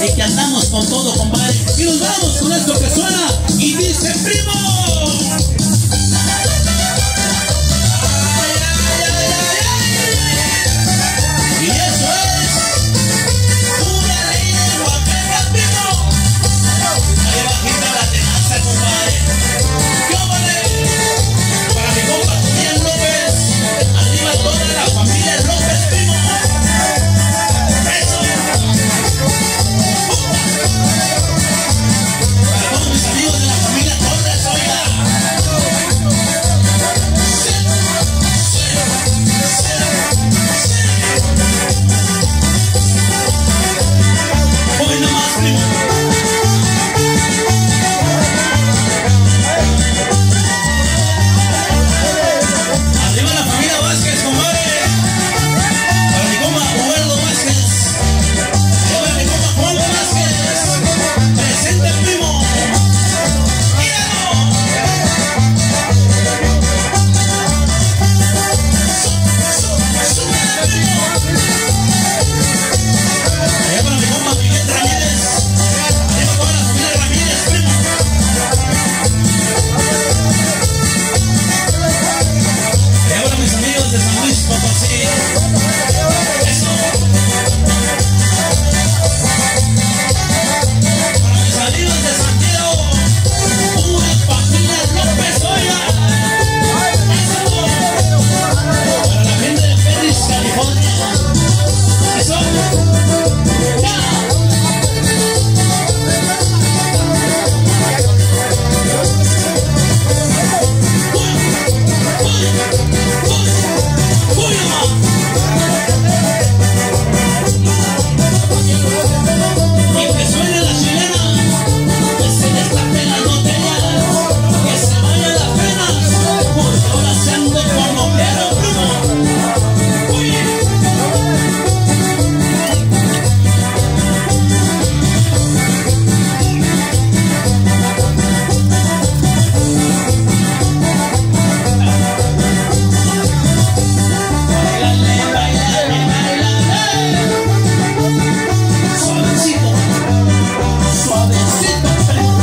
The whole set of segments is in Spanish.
y que andamos con todo, compadre. Y nos vamos con esto que suena y dice primo. Y eso es pura ley de Huasteca, primo. Ahí bajita la tenaza, compadre. ¡Qué vale! Para mi compa Julián López, arriba toda la familia López, primo. Eso. Para todos mis amigos de la familia Torres, oiga. Hoy nomás, primo. Arriba la familia Vázquez, compadre. Para mi compa Huberto Vázquez. Y para mi compa Juan Vázquez. Presente, primo. ¡Míralo! ¡Súbele, primo! Allá para mi compa Miguel Ramírez. Arriba toda la familia Ramírez, primo. Allá para mis amigos de San Luis Potosí. Eso. Para mis amigos de Santiago. Pura familia López, oiga. Eso. Para la gente de Perris, California. Eso. ¡Ya! Y que suene la chilena, que se destapen las botellas, que se vayan las penas, porque ahora se ando como quiero, primo. Uy. Bailale, bailale, bailale. Suavecito, suavecito, primo.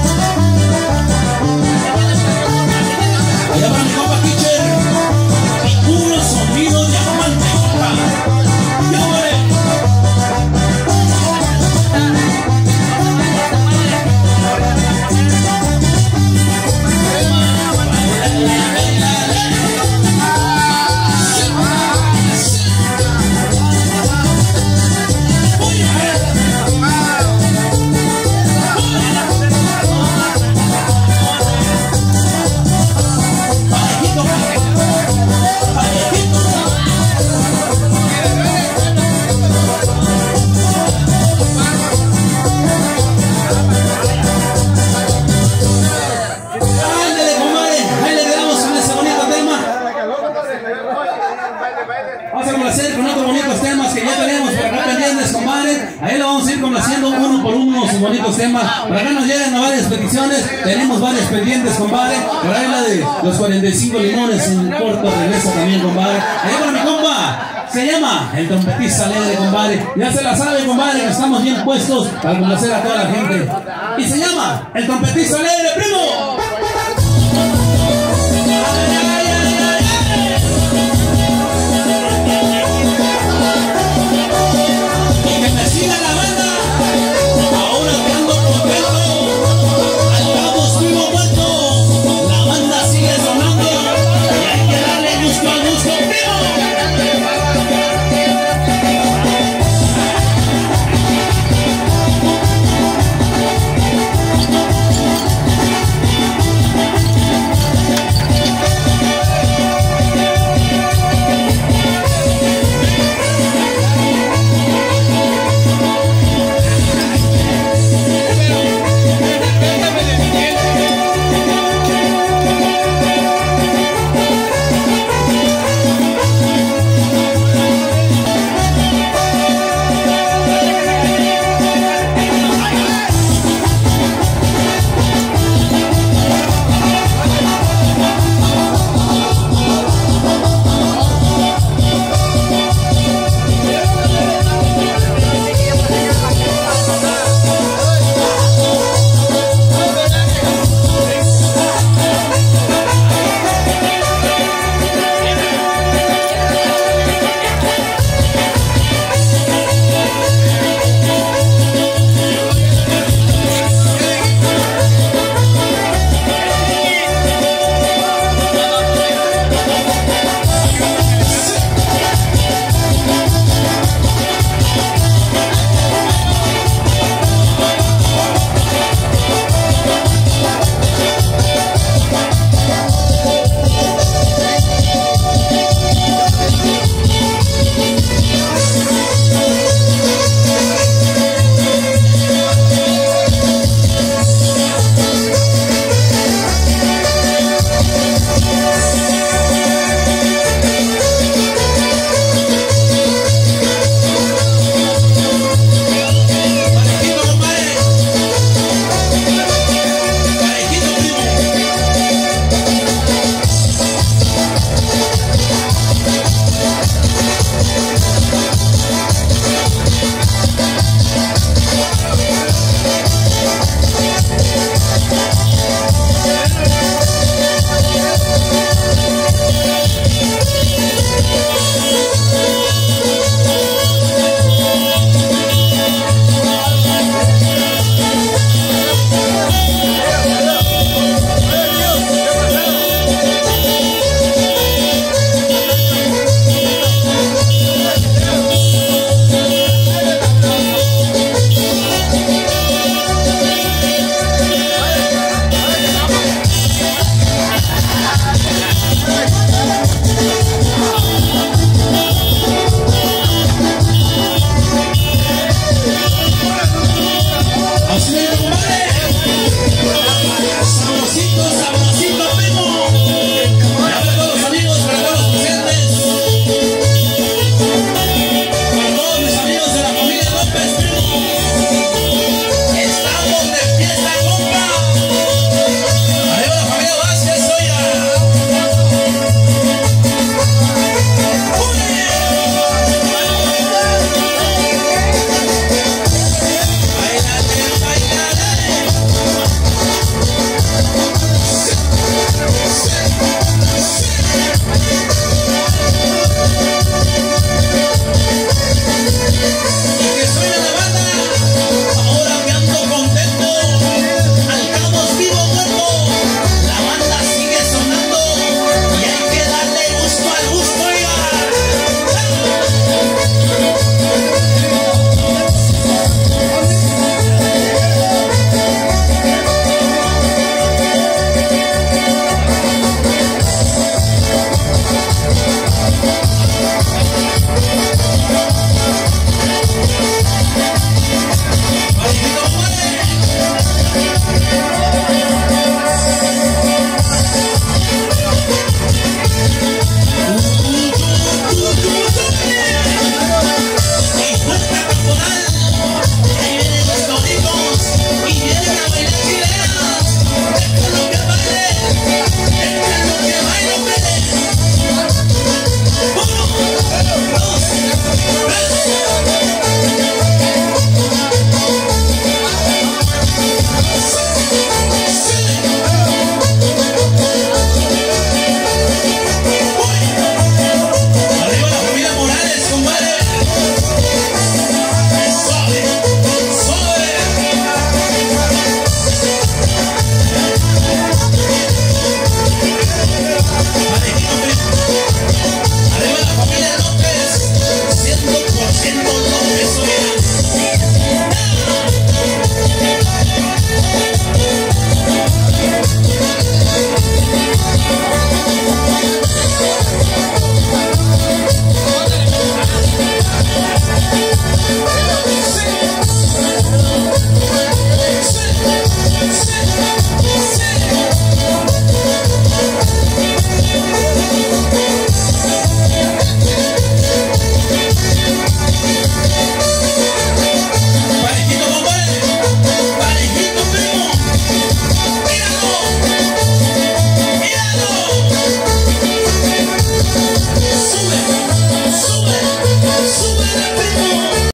Allá para mi compa Teacher, y puro sonido de diamante, compa. ¡Ya vale! Bailale, bailale. Parejito, parejito. Ándale, compadre, ahí le damos con ese bonito tema. Vamos a complacer con otros bonitos temas que ya tenemos por acá pendientes, compadre. Ahí lo vamos a ir complaciendo uno por uno sus bonitos temas. Por acá nos llegan varias peticiones, tenemos varias pendientes, compadre. Por ahí la de los 45 limones en corto regresa también, compadre. Ahí para mi compa, se llama el trompetista alegre, compadre. Ya se la sabe, compadre, que estamos bien puestos para complacer a toda la gente. Y se llama el trompetista alegre, primo.